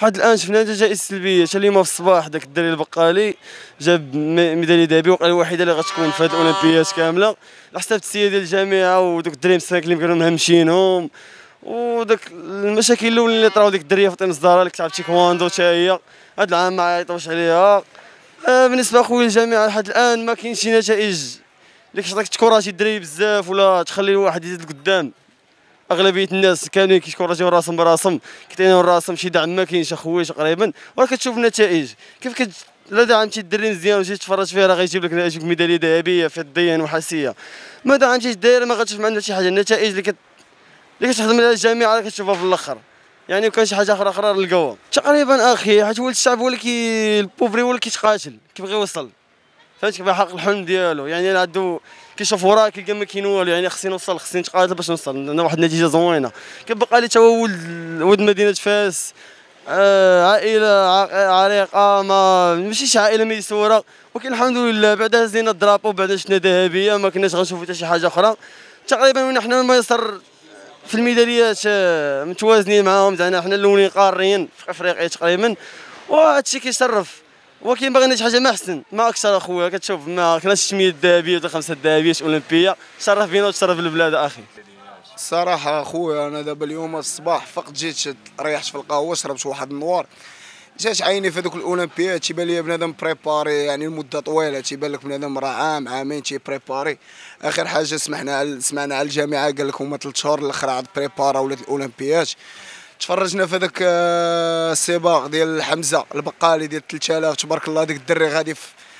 لحد الان شفنا نتائج سلبيه. حتى اليوم في الصباح داك الدري البقالي جاب ميداليه ذهبيه، وقال الوحيده اللي غتكون في هذه الاولمبيات كامله على حساب التسيير ديال الجامعه ودوك الدراري مساكين اللي كانوا مهمشينهم، وداك المشاكل الاولين اللي طراو ديك الدريه فاطمه الزهراء اللي كتلعب تيكواندو حتى هي هذا العام ما عيطوش عليها. بالنسبه اخويا الجامعه لحد الان ما كاينش شي نتائج اللي كتعطيك تكوراجي الدراري بزاف ولا تخلي الواحد يزيد لقدام. اغلبيه الناس كانوا كيكوراجيو راسهم براسهم، كيعطيو راسهم شي دعم ما كاينش اخويا تقريبا، وراه كتشوف النتائج كيف لا دعمتي الدري مزيان وجيت تفرج فيها راه غيجيب لك نتائج ميداليه ذهبيه في الديان وحاسيه. ما دعمتيش الدايره ما غتشوف عندنا شي حاجه. النتائج اللي كتخدم عليها الجامعه راه كتشوفها في الاخر، يعني وكان شي حاجه اخرى نلقاوها تقريبا اخي. حيت ولد الشعب هو اللي البوفري هو اللي كيتقاتل كيبغي يوصل، فهمت كيف حق الحلم ديالو. يعني عنده كيشوف وراه كيلقى ما كاين والو، يعني خصني نوصل خصني نتقاتل باش نوصل لنا واحد النتيجه زوينه. كيبقى لي تا هو ولد مدينه فاس، عائله عريقه ما ماشيش عائله ميسوره، ولكن الحمد لله بعدا هزينا الدرابو بعدا شفنا ذهبيه ما كناش غنشوفوا حتى شي حاجه اخرى تقريبا. ونحن ما يصر في الميداليات متوازنين معاهم، زعما حنا الاولين قاريين في افريقيا تقريبا، وهادشي كيشرف. ولكن باغي شي حاجه ما احسن ما اكثر اخويا. كتشوف ما كناش 600 ذهبيه ولا 5 ذهبيات اولمبيه، تشرف بينا وتشرف البلاد اخي. الصراحه اخويا انا دابا اليوم الصباح فقت جيت ريحت في القهوه شربت واحد النوار، جات عيني في هذوك الاولمبيات تيبان لي بنادم بريباري يعني لمده طويله، تيبان لك بنادم راه عام عامين تيبريباري. اخر حاجه سمعنا على الجامعه قال لك هما 3 شهور الاخر عاد بريبارا ولات الاولمبيات. تفرجنا في هذاك السباق ديال حمزه البقالي ديال 3000 تبارك الله. ديك الدري غادي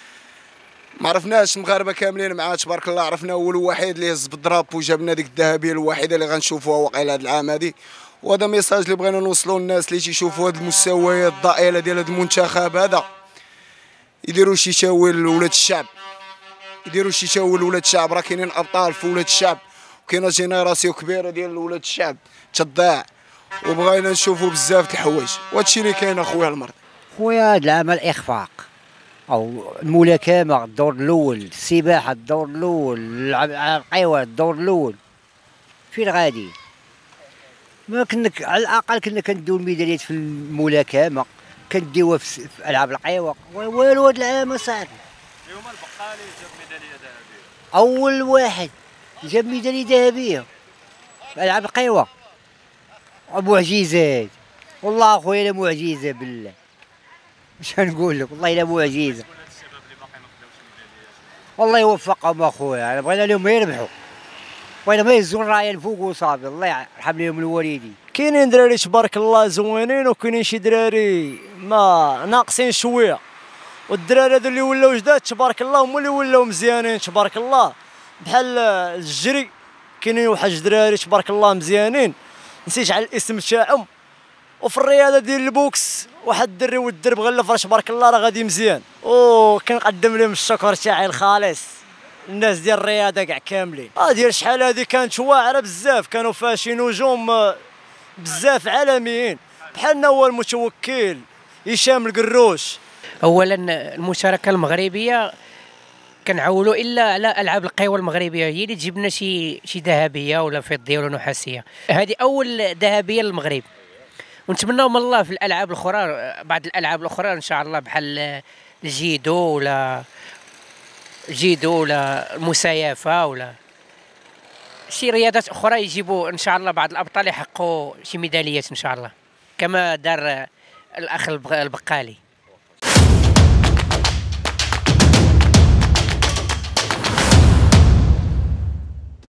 ما عرفناش المغاربه كاملين معاه تبارك الله، عرفنا هو الوحيد اللي هز بالدراب وجاب لنا ديك الذهبيه الوحيده اللي غنشوفوها واقيلا هذا العام هذه. وهذا ميساج اللي بغينا نوصلوا للناس اللي تيشوفوا هذه المستويات الضئيله ديال هذا المنتخب هذا، يديروا شي تاويل لولاد الشعب، يديروا شي تاويل لولاد الشعب. راه كاينين ابطال في ولاد الشعب وكاينه جينيراسيون كبيره ديال ولاد الشعب تضيع، وبغينا نشوفوا بزاف د الحوايج وهادشي اللي كاين اخويا المرض. خويا هذا العمل اخفاق او الملاكمه الدور الاول، السباحه الدور الاول، القيوه الدور الاول. فين غادي؟ ما كنا على الاقل كنا كنديو الميداليات في الملاكمه، كنديوها في العاب القيوه. والو هذا العام صاحبي. اليوم البقالي جاب ميداليه ذهبيه، اول واحد جاب ميداليه ذهبيه في العاب القيوه. معجزات والله اخويا، لا معجزه بالله. مش غنقول لك والله الا معجزه. والله يوفقهم اخويا، انا بغينا لهم يربحوا، بغينا ما يهزوا الرايه الفوق وصافي. الله يرحم لهم الوالدين. كاينين دراري تبارك الله زوينين، وكاينين شي دراري ما ناقصين شويه، والدراري هذو اللي ولاو جداد تبارك الله هما اللي ولاو مزيانين تبارك الله. بحال الجري كاينين واحد دراري تبارك الله مزيانين نسيت على الاسم تاعهم. وفي الرياضه ديال البوكس واحد الدري والدرب غلف تبارك الله راه غادي مزيان، وكنقدم لهم الشكر تاعي الخالص الناس ديال الرياضه كاع كاملين. ديال شحال هذه كانت واعره بزاف، كانوا فيها شي نجوم بزاف عالميين بحالنا هو المتوكل هشام القروش. اولا المشاركه المغربيه كنعولوا الا على العاب القوى المغربيه، هي اللي تجيب لنا شي ذهبيه ولا فضيه ولا نحاسيه. هذه اول ذهبيه للمغرب، ونتمناو من الله في الالعاب الاخرى، بعض الالعاب الاخرى ان شاء الله بحال الجيدو ولا المسايفه ولا شي رياضات اخرى يجيبوا ان شاء الله بعض الابطال يحققوا شي ميداليات ان شاء الله كما دار الاخ البقالي.